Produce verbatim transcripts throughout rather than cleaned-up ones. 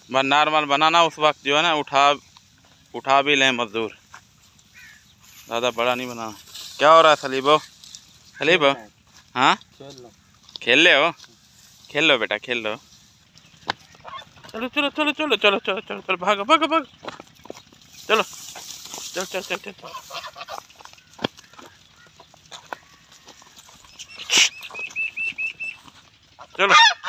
बस नॉर्मल बनाना, उस वक्त जो है ना उठा उठा भी लें मजदूर, ज़्यादा बड़ा नहीं बनाना। क्या हो रहा है सलीबो? सलीबो हाँ खेल ले हो, खेल लो बेटा खेल लो। चलो चलो चलो चलो चलो चलो चलो चलो भागो भागो भागो, चलो चल चल चल चल चलो।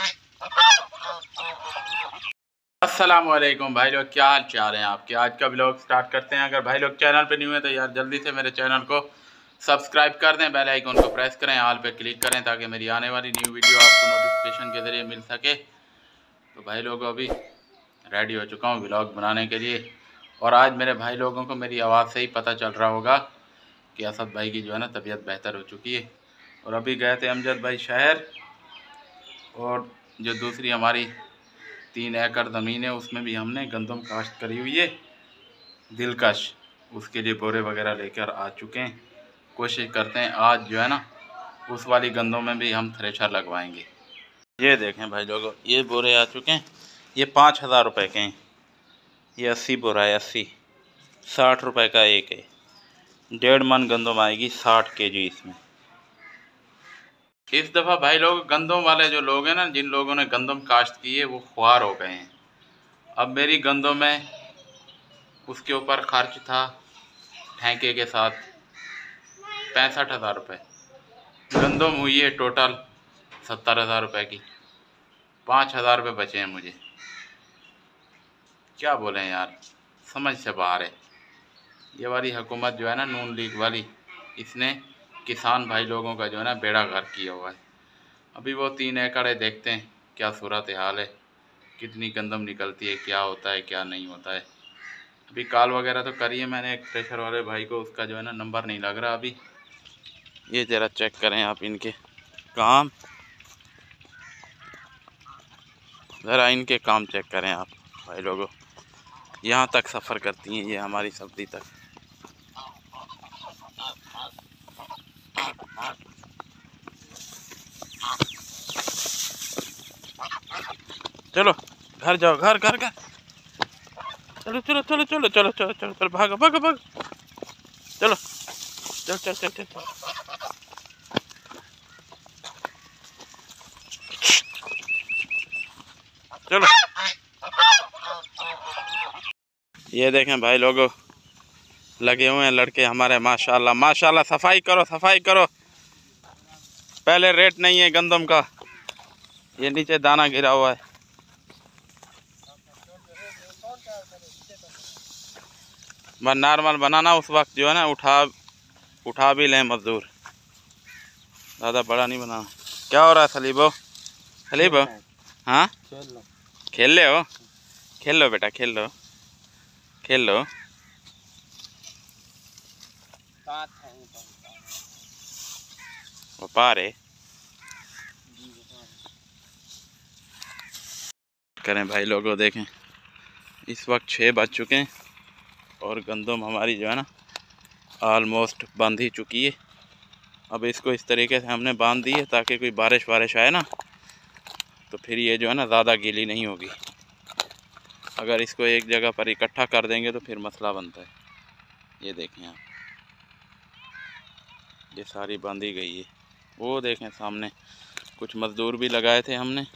अस्सलाम वालेकुम भाई लोग, क्या हाल चाल हैं आपके? आज का ब्लॉग स्टार्ट करते हैं। अगर भाई लोग चैनल पे न्यू है तो यार जल्दी से मेरे चैनल को सब्सक्राइब कर दें, बेल आइकन को प्रेस करें, ऑल पे क्लिक करें ताकि मेरी आने वाली न्यू वीडियो आपको नोटिफिकेशन के ज़रिए मिल सके। तो भाई लोगों अभी रेडी हो चुका हूँ ब्लॉग बनाने के लिए। और आज मेरे भाई लोगों को मेरी आवाज़ से ही पता चल रहा होगा कि असद भाई की जो है ना तबीयत बेहतर हो चुकी है। और अभी गए थे अमजद भाई शहर, और जो दूसरी हमारी तीन एकड़ ज़मीन है उसमें भी हमने गंदम काश्त करी हुई है दिलकश, उसके लिए बोरे वगैरह लेकर आ चुके हैं। कोशिश करते हैं आज जो है ना उस वाली गंदों में भी हम थ्रेशर लगवाएंगे। ये देखें भाई लोगों, ये बोरे आ चुके हैं, ये पाँच हज़ार रुपये के हैं। ये अस्सी बोरा है, अस्सी साठ रुपए का एक है। डेढ़ मन गंदम आएगी, साठ के जी इसमें। इस दफ़ा भाई लोग गंदम वाले जो लोग हैं ना, जिन लोगों ने गंदम काश्त की है वो खुआर हो गए हैं। अब मेरी गंदम में उसके ऊपर खर्च था ठेके के साथ पैंसठ हज़ार रुपये। गंदम हुई है टोटल सत्तर हज़ार रुपये की, पाँच हज़ार रुपये बचे हैं मुझे। क्या बोलें यार, समझ से बाहर है। ये वाली हुकूमत जो है ना नून लीग वाली, इसने किसान भाई लोगों का जो है ना बेड़ा गर्क किया हुआ है। अभी वो तीन एकड़ है, देखते हैं क्या सूरत हाल है, कितनी गंदम निकलती है, क्या होता है क्या नहीं होता है। अभी कॉल वगैरह तो करी है मैंने एक थ्रेशर वाले भाई को, उसका जो है ना नंबर नहीं लग रहा अभी। ये ज़रा चेक करें आप इनके काम, ज़रा इनके काम चेक करें आप भाई लोगों। यहाँ तक सफ़र करती हैं ये हमारी सब्ज़ी तक। चलो घर जाओ, घर घर घर, चलो चलो चलो चलो चलो चलो चलो चलो भागो भागो भागो, चलो चल चल चल चल चल। चलो ये देखें भाई लोगों, लगे हुए हैं लड़के हमारे माशाल्लाह माशाल्लाह। सफाई करो सफाई करो, पहले रेट नहीं है गंदम का। ये नीचे दाना गिरा हुआ है। बस नॉर्मल बनाना, उस वक्त जो है ना उठा उठा भी लें मजदूर, ज़्यादा बड़ा नहीं बनाना। क्या हो रहा है सलीबो? सलीबो हाँ खेल ले हो, खेल लो बेटा खेल लो खेल लो। वो पारे करें भाई लोगों, देखें इस वक्त छः बज चुके हैं और गंदम हमारी जो है ना ऑलमोस्ट बंध ही चुकी है। अब इसको इस तरीके से हमने बांध दी है ताकि कोई बारिश वारिश आए ना तो फिर ये जो है ना ज़्यादा गीली नहीं होगी। अगर इसको एक जगह पर इकट्ठा कर देंगे तो फिर मसला बनता है। ये देखें आप, ये सारी बांधी गई है। वो देखें सामने कुछ मज़दूर भी लगाए थे हमने।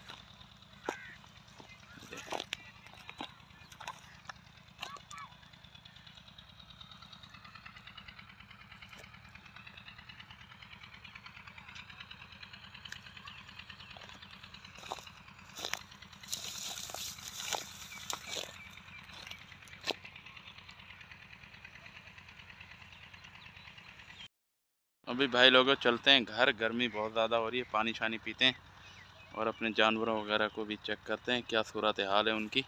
अभी भाई लोगों चलते हैं घर, गर्मी बहुत ज़्यादा हो रही है, पानी शानी पीते हैं और अपने जानवरों वगैरह को भी चेक करते हैं क्या सूरत हाल है उनकी।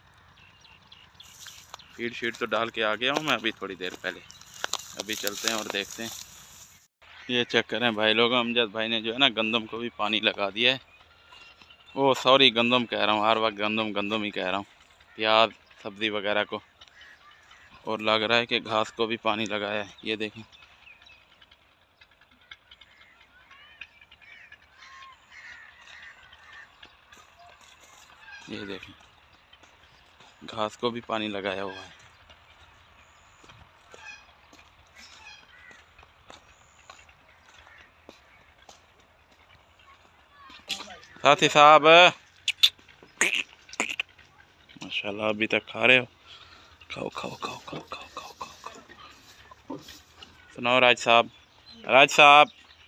फीड शीड तो डाल के आ गया हूँ मैं अभी थोड़ी देर पहले। अभी चलते हैं और देखते हैं। ये चेक करें भाई लोग, अमजद भाई ने जो है ना गंदम को भी पानी लगा दिया है। ओ सॉरी, गंदम कह रहा हूँ, हर वक्त गंदम गंदम ही कह रहा हूँ, प्याज सब्ज़ी वगैरह को। और लग रहा है कि घास को भी पानी लगाया है। ये देखें ये देखें घास को भी पानी लगाया हुआ है। साथी साहब माशाल्लाह अभी तक खा रहे हो। खाओ खाओ खाओ खाओ खाओ खाओ खाओ खाओ। सुनाओ राज साहब, राज साहब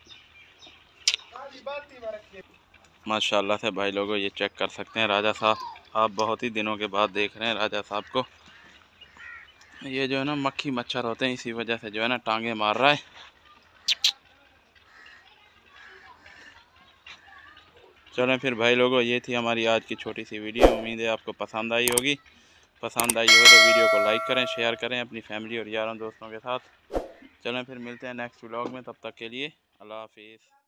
माशाल्लाह से भाई लोगों ये चेक कर सकते हैं राजा साहब, आप बहुत ही दिनों के बाद देख रहे हैं राजा साहब को। ये जो है ना मक्खी मच्छर होते हैं, इसी वजह से जो है ना टांगे मार रहा है। चलें फिर भाई लोगों, ये थी हमारी आज की छोटी सी वीडियो। उम्मीद है आपको पसंद आई होगी। पसंद आई हो तो वीडियो को लाइक करें, शेयर करें अपनी फैमिली और यारों दोस्तों के साथ। चलें फिर मिलते हैं नेक्स्ट व्लॉग में, तब तक के लिए अल्लाह हाफिज़।